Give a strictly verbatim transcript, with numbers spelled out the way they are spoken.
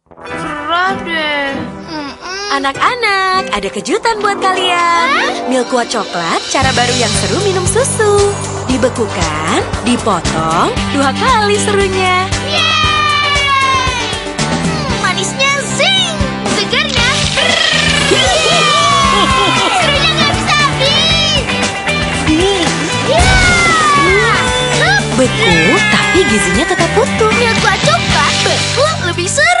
Berat deh. Anak-anak, ada kejutan buat kalian. Milk Quat coklat, cara baru yang seru minum susu. Dibekukan, dipotong, dua kali serunya. Hmm, manisnya zing, segarnya. Serunya nggak bisa habis. Beku, tapi gizinya tetap utuh. Milk Quat coklat beku lebih seru.